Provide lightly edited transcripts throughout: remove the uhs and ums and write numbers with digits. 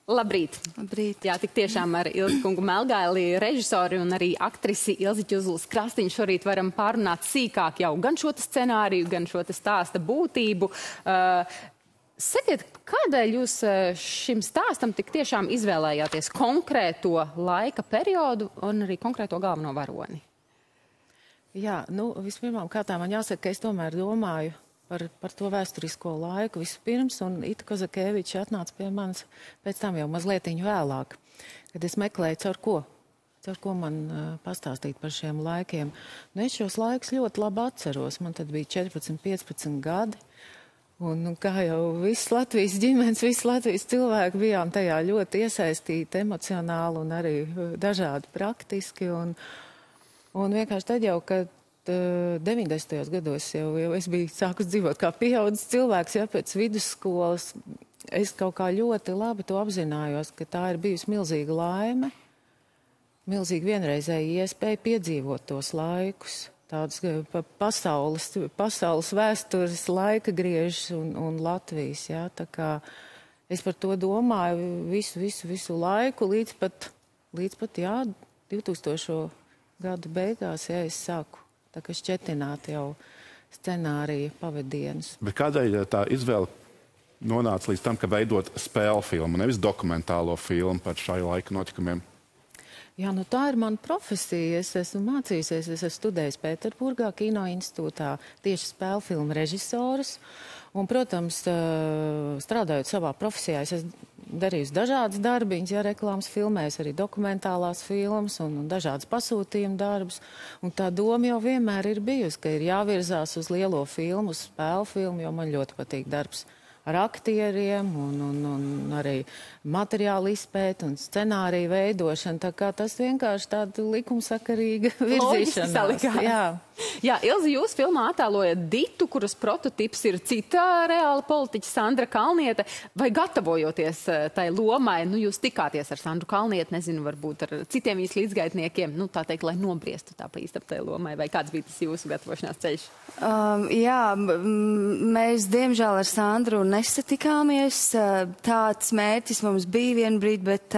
Labrīt! Labrīt. Jā, tik tiešām ar Ilzi Kungu Melgaili, režisori un arī aktrisi Ilzi Ķuzulas Krastiņu šorīt varam pārunāt sīkāk jau gan šo scenāriju, gan šo stāsta būtību. Sakiet, kādēļ jūs šim stāstam tik tiešām izvēlējāties konkrēto laika periodu un arī konkrēto galveno varoni? Jā, nu, vispirmām kārtām man jāsaka, ka es tomēr domāju par to vēsturisko laiku vispirms, un Ita Kozakēviča atnāca pie manis pēc tam jau mazlietiņu vēlāk, kad es meklēju, caur ko man pastāstīt par šiem laikiem. Nu, es šos laikus ļoti labi atceros. Man tad bija 14, 15 gadi, un kā jau viss Latvijas ģimenes, viss Latvijas cilvēki bijām tajā ļoti iesaistīti emocionāli un arī dažādi praktiski, un vienkārši tad jau, kad 90. gados jau es biju sākus dzīvot kā pieaudzis cilvēks, ja pēc vidusskolas es kaut kā ļoti labi to apzinājos, ka tā ir bijusi milzīga laime, milzīga vienreizēja iespēja piedzīvot tos laikus, tādus pasaules vēstures laika griežus un Latvijas, ja, tā kā es par to domāju visu laiku līdz pat, jā, 2000. Gadu beigās, ja es sāku tā kā šķetināt jau scenārija pavadienus. Bet kādēļ tā izvēle nonāca līdz tam, ka veidot spēļu filmu, nevis dokumentālo filmu par šā laika notikumiem? Jā, nu tā ir mana profesija. Es esmu mācījusies, es esmu studējis Pēterburgā, Kino institūtā, tieši spēļu filmu režisorus. Un, protams, strādājot savā profesijā, es esmu darījusi dažādas darbiņas, ja reklāmas filmēs, arī dokumentālās filmas un dažādas pasūtījuma darbus. Un tā doma jau vienmēr ir bijusi, ka ir jāvirzās uz lielo filmu, uz spēļu filmu, jo man ļoti patīk darbs ar aktieriem un arī materiālu izpēti un scenāriju veidošanu. Tā kā tas vienkārši tāda likumsakarīga virzīšanās. Jā, Ilzi, jūs filmā attēlojat Ditu, kuras prototips ir cita reāla politiķa Sandra Kalniete. Vai gatavojoties tai lomai, nu jūs tikāties ar Sandru Kalnieti, nezinu, varbūt ar citiem viņas līdzgaitniekiem, nu tā teikt, lai nobriest tā pa īstam tai lomai, vai kāds bija tas jūsu gatavošanās ceļš? Jā, mēs diemžēl ar Sandru nesatikāmies. Tāds mērķis mums bija vien brīdi, bet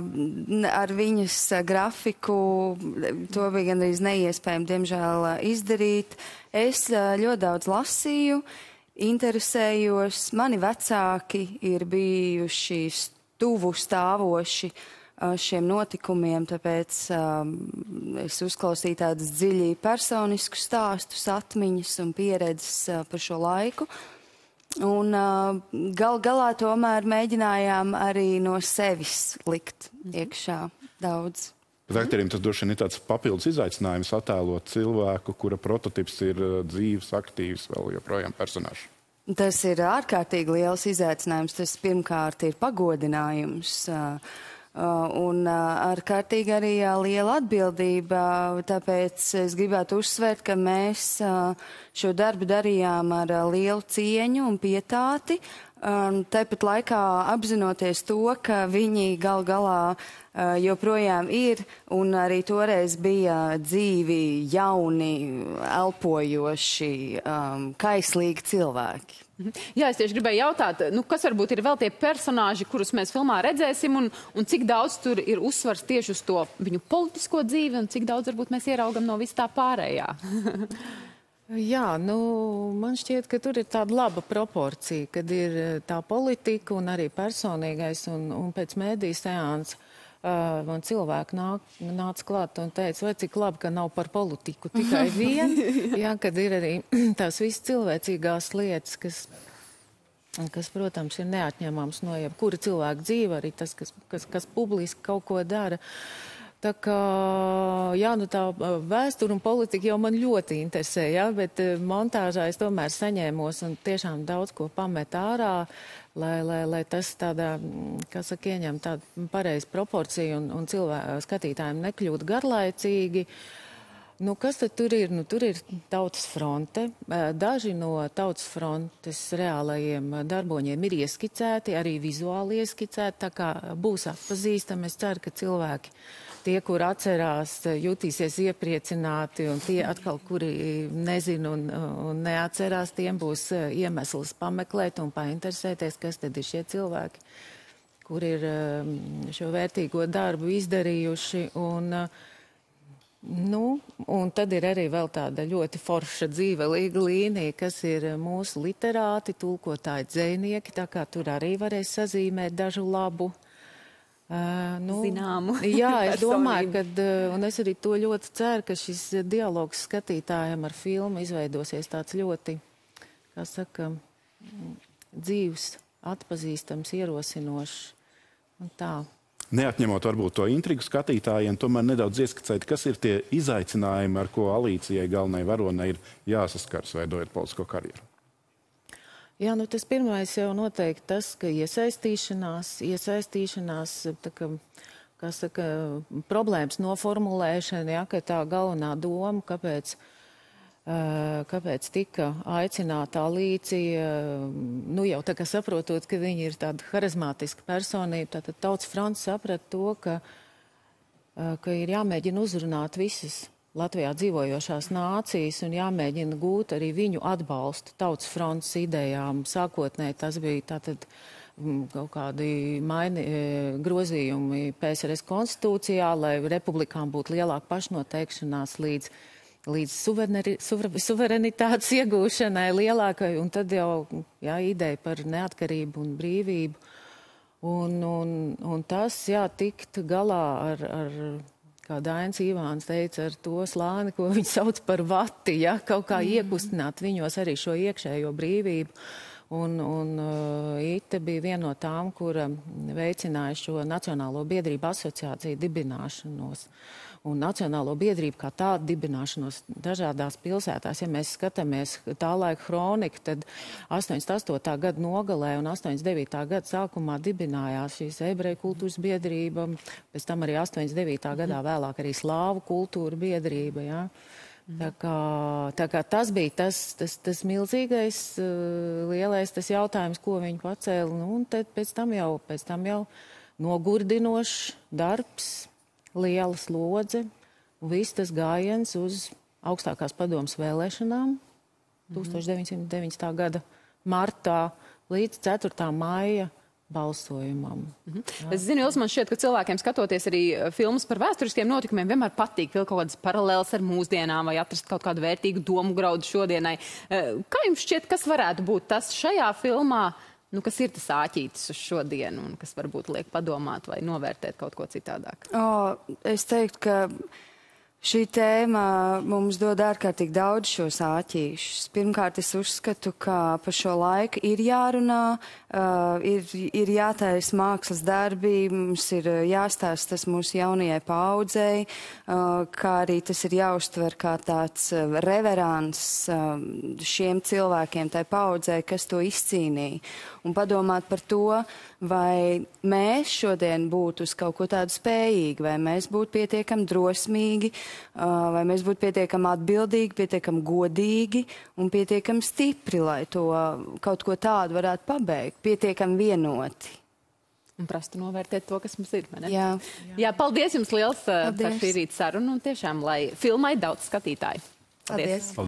ar viņas grafiku to bija gandrīz neiespējami, diemžēl, izdarīt. Es ļoti daudz lasīju, interesējos. Mani vecāki ir bijuši tuvu stāvoši šiem notikumiem, tāpēc es uzklausīju tādus dziļi personiskus stāstus, atmiņas un pieredzes par šo laiku. Un galā tomēr mēģinājām arī no sevis likt iekšā daudz. Bet aktoriem tas droši vien ir tāds papildus izaicinājums attēlot cilvēku, kura prototips ir dzīves, aktīvs, vēl joprojām personāžs. Tas ir ārkārtīgi liels izaicinājums. Tas pirmkārt ir pagodinājums. Un ārkārtīgi arī liela atbildība, tāpēc es gribētu uzsvērt, ka mēs šo darbu darījām ar lielu cieņu un pietāti, tāpat laikā apzinoties to, ka viņi gal galā joprojām ir un arī toreiz bija dzīvi, jauni, elpojoši, kaislīgi cilvēki. Jā, es tieši gribēju jautāt, nu, kas varbūt ir vēl tie personāži, kurus mēs filmā redzēsim, un cik daudz tur ir uzsvars tieši uz to viņu politisko dzīvi, un cik daudz varbūt mēs ieraugam no vis tā pārējā? Jā, nu, man šķiet, ka tur ir tāda laba proporcija, kad ir tā politika un arī personīgais, un pēc mēdīju seansa man cilvēki nāca klāt un teica, vai cik labi, ka nav par politiku tikai vien, jā, kad ir arī tās visas cilvēcīgās lietas, kas, protams, ir neatņemams no jebkura cilvēka dzīve, arī tas, kas publiski kaut ko dara. Tā kā, jā, nu tā vēstura un politika jau man ļoti interesē, jā, bet montāžā es tomēr saņēmos un tiešām daudz ko pamet ārā, lai tas tādā, kā saka, ieņem tādu pareizu proporciju un skatītājiem nekļūt garlaicīgi. Nu, kas tad tur ir? Nu, tur ir Tautas fronte. Daži no Tautas frontes reālajiem darboņiem ir ieskicēti, arī vizuāli ieskicēti, tā kā būs atpazīstami. Es ceru, ka cilvēki, tie, kur atcerās, jutīsies iepriecināti, un tie atkal, kuri nezina un neatcerās, tiem būs iemesls pameklēt un painteresēties, kas tad ir šie cilvēki, kur ir šo vērtīgo darbu izdarījuši. Un tad ir arī vēl tāda ļoti forša dzīvelīga līnija, kas ir mūsu literāti, tulkotāji, dzejnieki, tā kā tur arī varēs sazīmēt dažu labu. Zināmu. Jā, es domāju, un es arī to ļoti ceru, ka šis dialogs skatītājiem ar filmu izveidosies tāds ļoti, kā saka, dzīvs, atpazīstams, ierosinošs un tā. Neatņemot varbūt to intrigu skatītājiem, tomēr nedaudz ieskicēt, kas ir tie izaicinājumi, ar ko Alīcijai galvenai varonei ir jāsaskars, veidojot politisko karjeru. Jā, tas pirmais jau noteikti tas, ka iesaistīšanās, tā kā saka, problēmas noformulēšana, ja, ka tā galvenā doma, kāpēc tika aicināta Alīcija, jau tā kā saprotot, ka viņa ir tāda harizmātiska personība, tātad Tautas fronts saprata to, ka ir jāmēģina uzrunāt visas Latvijā dzīvojošās nācijas un jāmēģina gūt arī viņu atbalstu Tautas fronts idejām. Sākotnēji tas bija tātad kaut kādi grozījumi PSRS konstitūcijā, lai republikām būtu lielāka pašnoteikšanās līdz suverenitātes iegūšanai lielākai, un tad jau ideja par neatkarību un brīvību. Un tas, tikt galā ar kā Dainis Ivāns teica, ar to slāni, ko viņi sauc par vati, kaut kā iekustināt viņos arī šo iekšējo brīvību. Un Ite bija viena no tām, kura veicināja šo Nacionālo biedrību asociāciju dibināšanos. Un Nacionālo biedrību kā tādu dibināšanos dažādās pilsētās. Ja mēs skatāmies tā laika kroniku, tad 88. gada nogalē un 89. gada sākumā dibinājās šīs ebreju kultūras biedrība, pēc tam arī 89. gadā vēlāk arī slāvu kultūra biedrība, jā. Tā kā tas bija tas milzīgais, lielais tas jautājums, ko viņi pacēla. Un tad pēc tam jau nogurdinošs darbs, liela slodze, viss tas gājiens uz augstākās padomas vēlēšanām 1990. gada martā līdz 4. maija balsojumam. Es zinu, Ilze, man šķiet, ka cilvēkiem skatoties arī filmas par vēsturiskiem notikumiem vienmēr patīk vēl kaut kādas paralēlas ar mūsdienām vai atrast kaut kādu vērtīgu domu graudu šodienai. Kā jums šķiet, kas varētu būt tas šajā filmā, kas ir tas āķītis uz šodienu un kas varbūt liek padomāt vai novērtēt kaut ko citādāk? Es teiktu, ka šī tēma mums dod ārkārtīgi daudz šos āķīšus. Pirmkārt, es uzskatu, ka par šo laiku ir jārunā, ir jātaisa mākslas darbi, mums ir jāstāsta tas mūsu jaunajai paaudzei, kā arī tas ir jāuztver kā tāds reverants šiem cilvēkiem, tai paaudzei, kas to izcīnīja. Un padomāt par to, vai mēs šodien būtu uz kaut ko tādu spējīgi, vai mēs būtu pietiekami drosmīgi, vai mēs būtu pietiekami atbildīgi, pietiekami godīgi un pietiekami stipri, lai to kaut ko tādu varētu pabeigt, pietiekami vienoti. Un prastu novērtēt to, kas mums ir, vai ne? Jā, paldies jums liels par šī rīta sarunu un tiešām, lai filmai daudz skatītāju. Paldies!